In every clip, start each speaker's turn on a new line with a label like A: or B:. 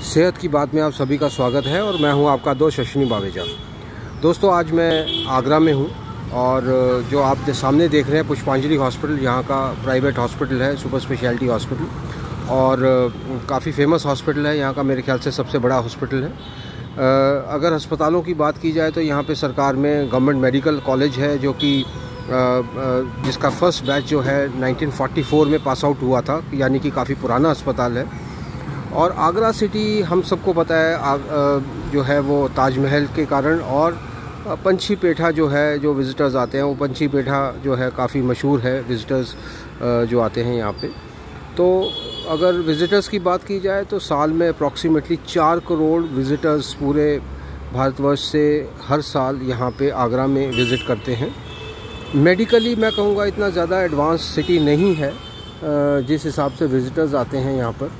A: सेहत की बात में आप सभी का स्वागत है और मैं हूं आपका दोस्त अश्विनी बावेजा। दोस्तों, आज मैं आगरा में हूं और जो आप सामने देख रहे हैं पुष्पांजलि हॉस्पिटल, यहाँ का प्राइवेट हॉस्पिटल है, सुपर स्पेशलिटी हॉस्पिटल और काफ़ी फेमस हॉस्पिटल है। यहाँ का मेरे ख्याल से सबसे बड़ा हॉस्पिटल है। अगर अस्पतालों की बात की जाए तो यहाँ पे सरकार में गवर्नमेंट मेडिकल कॉलेज है, जो कि जिसका फर्स्ट बैच जो है 1944 में पास आउट हुआ था, यानी कि काफ़ी पुराना अस्पताल है। और आगरा सिटी हम सबको पता है जो है वो ताजमहल के कारण और पंछी पेठा जो है, जो विज़िटर्स आते हैं वो पंछी पेठा जो है काफ़ी मशहूर है, विज़िटर्स जो आते हैं यहाँ पे। तो अगर विज़िटर्स की बात की जाए तो साल में अप्रॉक्सीमेटली 4 करोड़ विज़िटर्स पूरे भारतवर्ष से हर साल यहाँ पे आगरा में विज़िट करते हैं। मेडिकली मैं कहूँगा इतना ज़्यादा एडवांस सिटी नहीं है जिस हिसाब से विज़िटर्स आते हैं यहाँ पर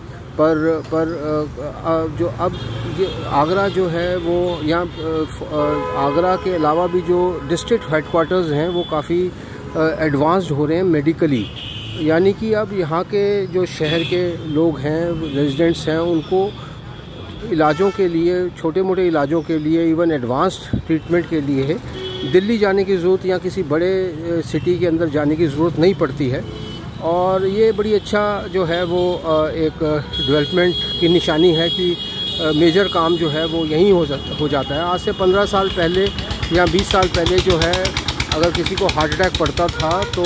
A: जो अब ये आगरा जो है वो यहाँ आगरा के अलावा भी जो डिस्ट्रिक्ट हेडक्वार्टर्स हैं वो काफ़ी एडवांस्ड हो रहे हैं मेडिकली। यानी कि अब यहाँ के जो शहर के लोग हैं, रेजिडेंट्स हैं, उनको इलाजों के लिए, छोटे मोटे इलाजों के लिए, इवन एडवांस्ड ट्रीटमेंट के लिए दिल्ली जाने की ज़रूरत या किसी बड़े सिटी के अंदर जाने की ज़रूरत नहीं पड़ती है। और ये बड़ी अच्छा जो है वो एक डेवलपमेंट की निशानी है कि मेजर काम जो है वो यहीं हो जाता है। आज से 15 साल पहले या 20 साल पहले जो है अगर किसी को हार्ट अटैक पड़ता था तो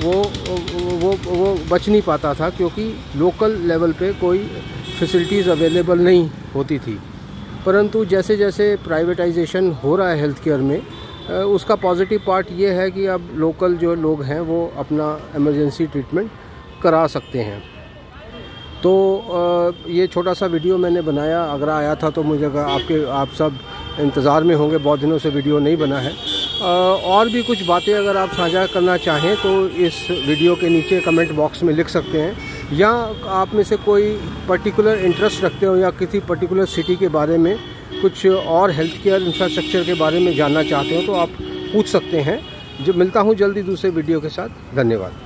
A: वो बच नहीं पाता था, क्योंकि लोकल लेवल पे कोई फैसिलिटीज़ अवेलेबल नहीं होती थी। परंतु जैसे जैसे प्राइवेटाइजेशन हो रहा है हेल्थ केयर में, उसका पॉजिटिव पार्ट ये है कि अब लोकल जो लोग हैं वो अपना इमरजेंसी ट्रीटमेंट करा सकते हैं। तो ये छोटा सा वीडियो मैंने बनाया, आगरा आया था तो मुझे आप सब इंतज़ार में होंगे, बहुत दिनों से वीडियो नहीं बना है। और भी कुछ बातें अगर आप साझा करना चाहें तो इस वीडियो के नीचे कमेंट बॉक्स में लिख सकते हैं, या आप में से कोई पर्टिकुलर इंटरेस्ट रखते हो या किसी पर्टिकुलर सिटी के बारे में कुछ और हेल्थ केयर इंफ्रास्ट्रक्चर के बारे में जानना चाहते हो तो आप पूछ सकते हैं। जो मिलता हूँ जल्दी दूसरे वीडियो के साथ। धन्यवाद।